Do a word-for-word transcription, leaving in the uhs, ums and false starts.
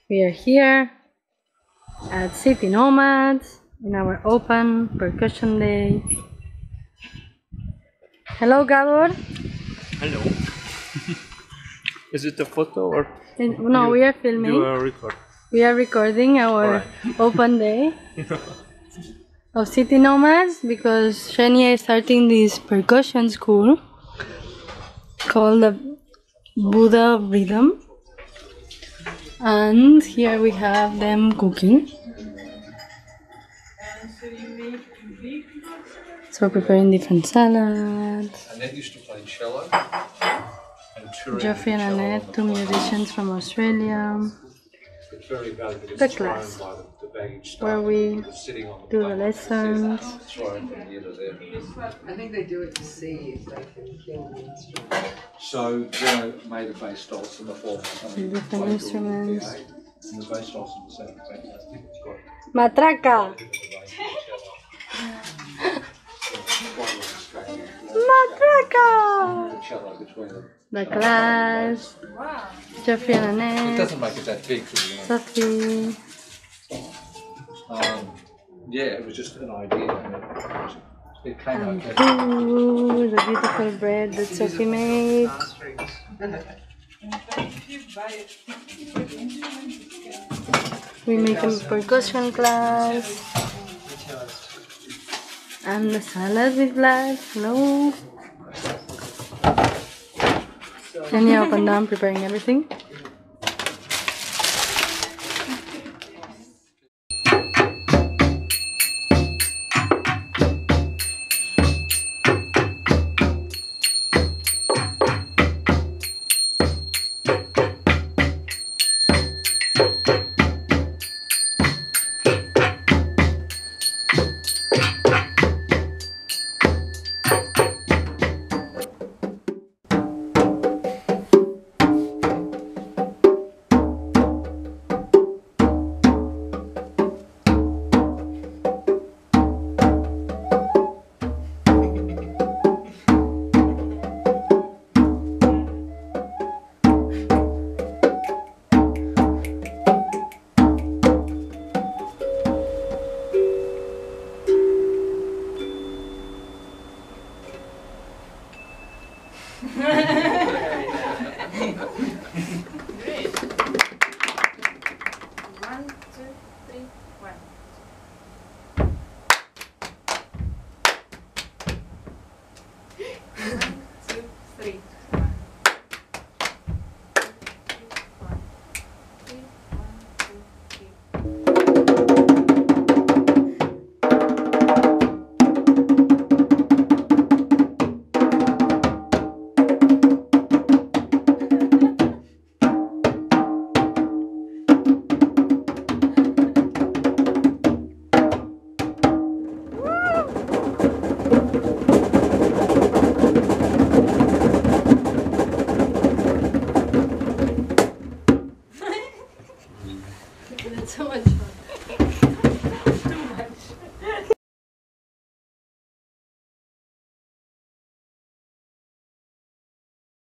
We are here at City Nomads in our open percussion day. Hello, Gabor. Hello. Is it a photo or? No, you, we are filming. You are recording. We are recording our right. open day of City Nomads because Shania is starting this percussion school called the Buddha Rhythm. And here we have them cooking. So we're preparing different salads. Annette used to play cello. And Geoffrey and Annette, two musicians from Australia. The class where we do the lessons. I think they do it to see if they can kill the instrument. So, Joe made a bass staltz in the form of something. Different instruments. And the bass staltz in the sound fantastic. It's got Matraca! Matraca! cello between them. The class. Geoffrey and It Annette. doesn't make it that big, you know. Sophie. Um, yeah, it was just an idea. And it, it came And out. ooh, the beautiful bread that Sophie made. We make a percussion class. And the salad with Vlad. Hello. And yeah, up and down preparing everything. That's so much fun.